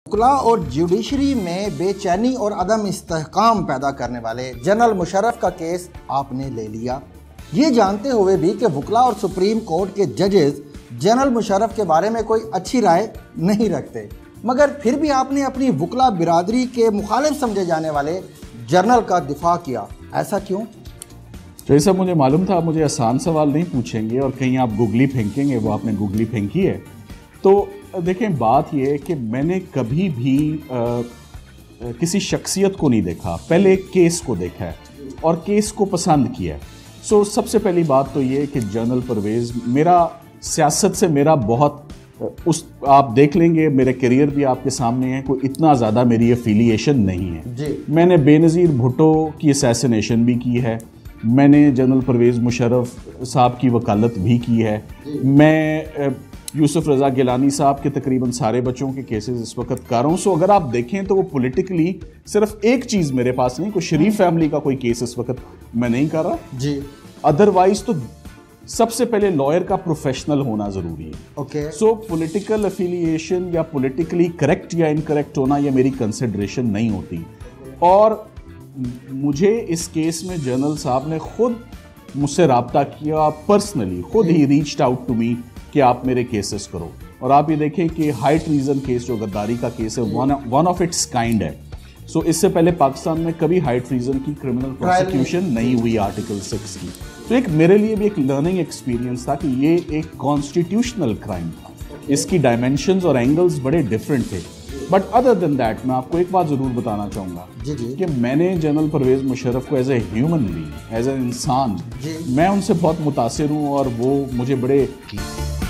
वकला और जुडिशरी में बेचैनी और अदम इस्तेहकाम पैदा करने वाले जनरल मुशर्रफ का केस आपने ले लिया, ये जानते हुए भी कि वकला और सुप्रीम कोर्ट के जजेस जनरल मुशर्रफ के बारे में कोई अच्छी राय नहीं रखते, मगर फिर भी आपने अपनी वकला बिरादरी के मुखालिफ समझे जाने वाले जनरल का दिफा किया। ऐसा क्यों? तो साहब, मुझे मालूम था आप मुझे आसान सवाल नहीं पूछेंगे और कहीं आप गुगली फेंकेंगे, वो आपने गुगली फेंकी है। तो देखें, बात यह है कि मैंने कभी भी किसी शख्सियत को नहीं देखा, पहले केस को देखा है और केस को पसंद किया है। सो सबसे पहली बात तो ये है कि जनरल परवेज़, मेरा सियासत से मेरा बहुत आप देख लेंगे, मेरे करियर भी आपके सामने है, कोई इतना ज़्यादा मेरी एफिलिएशन नहीं है जी। मैंने बेनज़ीर भुट्टो की असैसिनेशन भी की है, मैंने जनरल परवेज़ मुशर्रफ साहब की वकालत भी की है, मैं यूसुफ रज़ा गिलानी साहब के तकरीबन सारे बच्चों के केसेस इस वक्त कर रहा हूँ। सो अगर आप देखें तो वो पॉलिटिकली सिर्फ एक चीज़ मेरे पास नहीं, कोई शरीफ फैमिली का कोई केस इस वक्त मैं नहीं कर रहा जी। अदरवाइज तो सबसे पहले लॉयर का प्रोफेशनल होना ज़रूरी है। ओके। सो पॉलिटिकल एफिलिएशन या पॉलिटिकली करेक्ट या इनकरेक्ट होना ये मेरी कंसिडरेशन नहीं होती। और मुझे इस केस में जनरल साहब ने खुद मुझसे रब्ता किया, पर्सनली खुद ही रीच्ड आउट टू मी कि आप मेरे केसेस करो। और आप ये देखें कि हाई ट्रीजन केस जो गद्दारी का केस है, वन ऑफ इट्स काइंड है। सो इससे पहले पाकिस्तान में कभी हाई ट्रीजन की क्रिमिनल प्रोसिक्यूशन नहीं हुई आर्टिकल 6 की। तो एक मेरे लिए भी एक लर्निंग एक्सपीरियंस था कि ये एक कॉन्स्टिट्यूशनल क्राइम था, इसकी डायमेंशंस और एंगल्स बड़े डिफरेंट थे। बट अदर देन दैट मैं आपको एक बात ज़रूर बताना चाहूँगा कि मैंने जनरल परवेज़ मुशर्रफ को as a human being, as a इंसान, मैं उनसे बहुत मुतासिर हूँ और वो मुझे बड़े